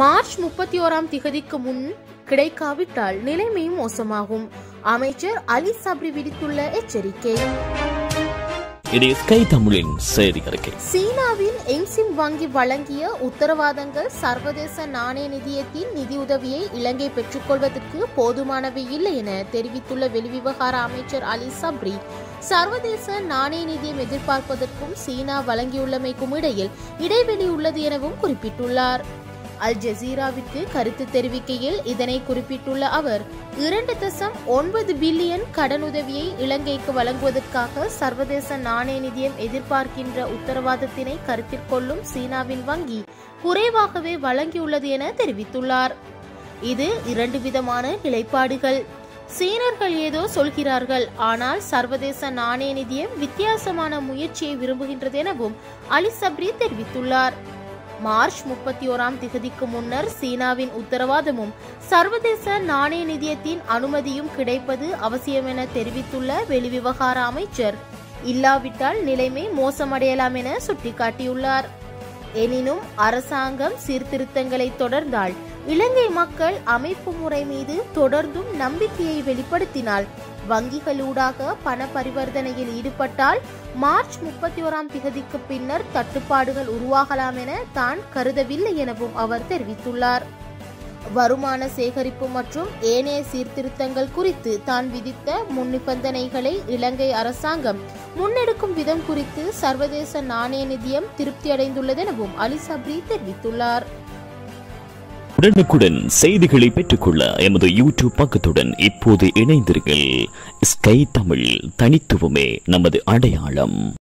March 31ஆம் திகதிக்கு முன் கிடைக்காவிட்டால் நிலைமை மோசமாகும். அமைச்சர் அலி சப்ரி விடுத்துள்ள எச்சரிக்கை. சீனாவின் எக்ஸிம் வங்கி வழங்கிய உத்தரவாதங்கள் சர்வதேச நாணய நிதியத்தின் நிதியுதவியை இலங்கை பெற்றுக்கொள்வதற்கு போதுமானவை இல்லை என தெரிவித்துள்ள வெளிவிவகார அமைச்சர் அலி சப்ரி, சர்வதேச நாணய நிதியம் எதிர்பார்ப்பதற்கும் சீனா வழங்கியுள்ளமைக்கும் இடையில் இடைவெளி உள்ளது எனவும் குறிப்பிட்டுள்ளார். அல் ஜசீராவிற்கு கருத்து தெரிவிக்கையில் இதனை குறிப்பிட்டுள்ள அவர், 2.9 பில்லியன் கடனுதவியை இலங்கைக்கு வழங்குவதற்காக சர்வதேச நாணய நிதியம் எதிர்பார்க்கின்ற உத்தரவாதத்தினை கருத்தில் கொள்ளும் சீனாவின் வங்கி குறைவாகவே வழங்கியுள்ளது என தெரிவித்துள்ளார். இது 2 விதமான நிலைப்பாடுகள். சீனர்கள் ஏதோ சொல்கிறார்கள், ஆனால் சர்வதேச நாணய நிதியம் வித்தியாசமான முயற்சியை விரும்புகின்றது எனவும் அலி சப்ரி தெரிவித்துள்ளார். மார்ச் 31ஆம் திகதிக்கு முன்னர் சீனாவின் உத்தரவாதமும் சர்வதேச நாணய நிதியத்தின் அனுமதியும் கிடைப்பது அவசியம் என தெரிவித்துள்ள வெளிவிவகார அமைச்சர், இல்லாவிட்டால் நிலைமை மோசமடையலாம் என சுட்டிக்காட்டியுள்ளார். எனினும் அரசாங்கம் சீர்திருத்தங்களை தொடர்ந்தால், இலங்கை மக்கள் அமைப்பு முறை மீது தொடர்ந்தும் நம்பிக்கையை வெளிப்படுத்தினால், வங்கிகளூடாக பண பரிவர்த்தனையில் ஈடுபட்டால் மார்ச் 31ஆம் திகதிக்கு பின்னர் தட்டுப்பாடுகள் உருவாகலாம் என தான் கருதவில்லை எனவும் அவர் தெரிவித்துள்ளார். வருமான சேகரிப்பு மற்றும் ஏனைய சீர்திருத்தங்கள் குறித்து தான் விதித்த முன்னிபந்தனைகளை இலங்கை அரசாங்கம் முன்னெடுக்கும் விதம் குறித்து சர்வதேச நாணய நிதியம் திருப்தியடைந்துள்ளதெனவும் அலி சப்ரி தெரிவித்துள்ளார். உடனுக்குடன் செய்திகளை பெற்றுக்கொள்ள எமது யூடியூப் பக்கத்துடன் இப்போது இணைந்தீர்கள். ஸ்கை தமிழ், தனித்துவமே நமது அடையாளம்.